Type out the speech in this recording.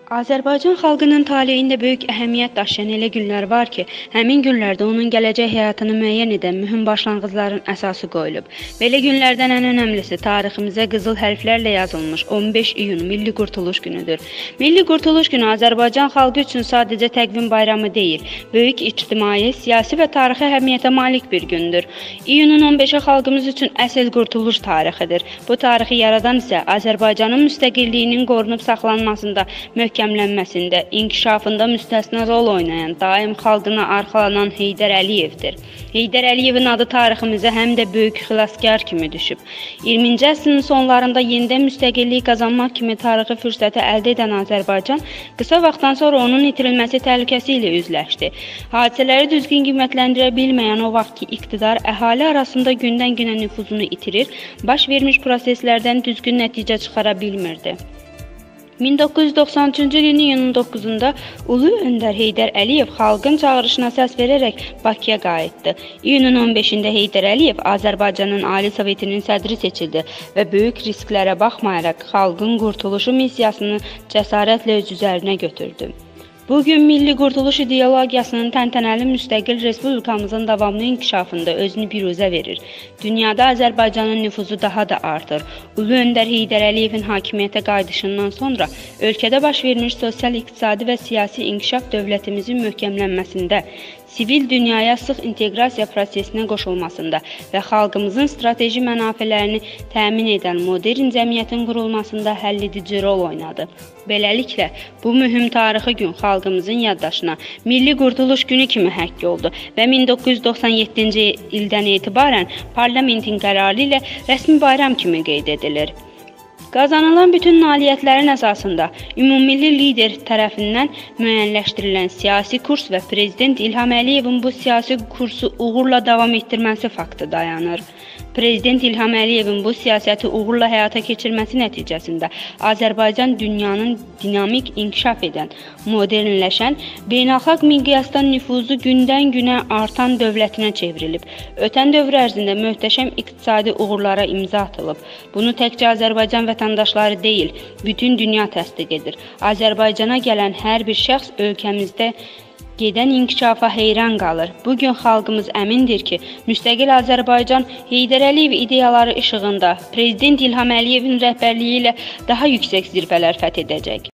Azərbaycan xalqının taleyində böyük əhəmiyyət daşıyan elə günlər var ki, həmin günlərdə onun gələcək həyatını müəyyən edən mühüm başlanğıcların əsası qoyulub. Belə günlərdən ən önəmlisi tariximizə qızıl hərflərlə yazılmış 15 iyun Milli Qurtuluş günüdür. Milli Qurtuluş günü Azərbaycan xalqı üçün sadəcə təqvim bayramı deyil, böyük ictimai, siyasi və tarixi əhəmiyyətə malik bir gündür. İyunun 15-i xalqımız üçün əsl qurtuluş tarixidir. Bu tarixi yaradan isə Azərbaycanın müstəqilliyinin qorunub saxlanmasında, möhkəmlənməsində, inkişafında müstəsna rol oynayan, daim xalqına arxalanan Heydər Əliyevdir. Heydər Əliyevin adı tariximizə həm də böyük xilaskar kimi düşüb. 20-ci əsrin sonlarında yenidən müstəqillik qazanmaq kimi tarixi fürsəti əldə edən Azərbaycan qısa vaxtdan sonra onun itirilməsi təhlükəsi ilə üzləşdi. Hadisələri düzgün qiymətləndirə bilməyən o vaxtki iqtidar əhali arasında gündən-günə nüfuzunu itirir, baş vermiş proseslərdən düzgün nəticə çıxara bilmirdi. 1993-cü ilin iyunun 9-da Ulu Öndər Heydər Əliyev xalqın çağırışına səs verərək Bakıya qayıtdı. İyunun 15-də Heydər Əliyev Azərbaycanın Ali Sovetinin sədri seçildi və böyük risklərə baxmayaraq xalqın qurtuluşu missiyasını cəsarətlə öz üzərinə götürdü. Bugün Milli Qurtuluş ideologiyasının təntənəli müstəqil respublikamızın davamlı inkişafında özünü biruzə verir. Dünyada Azərbaycanın nüfuzu daha da artır. Ulu Öndər Heydər Əliyevin hakimiyyətə qayıdışından sonra ölkədə baş vermiş sosial, iqtisadi və siyasi inkişaf dövlətimizin möhkəmlənməsində, sivil dünyaya sıx inteqrasiya prosesinə qoşulmasında və xalqımızın strateji mənafələrini təmin edən modern cəmiyyətin qurulmasında həlledici rol oynadı. Beləliklə, bu mühüm tarixi gün xalqımızın yaddaşına Milli Qurtuluş günü kimi həkk oldu və 1997-ci ildən etibarən parlamentin qərarı ilə rəsmi bayram kimi qeyd edilir. Qazanılan bütün nailiyyətlərin əsasında ümumilli lider tərəfindən müəyyənləşdirilən siyasi kurs və Prezident İlham Əliyevin bu siyasi kursu uğurla davam etdirməsi faktı dayanır. Prezident İlham Əliyevin bu siyasəti uğurla həyata keçirməsi nəticəsində Azərbaycan dünyanın dinamik inkişaf edən, modernləşən, beynəlxalq miqyasda nüfuzu gündən-günə artan dövlətinə çevrilib. Ötən dövr ərzində möhtəşəm iqtisadi uğurlara imza atılıb. Bunu təkcə Azərbaycan vətəndaşları deyil, bütün dünya təsdiq edir. Azərbaycana gələn hər bir şəxs ölkəmizdə gedən inkişafa heyran qalır. Bugün xalqımız əmindir ki, müstəqil Azərbaycan Heydər Əliyev ideyaları işığında Prezident İlham Əliyevin rəhbərliyi ilə daha yüksək zirvələr fəth edəcək.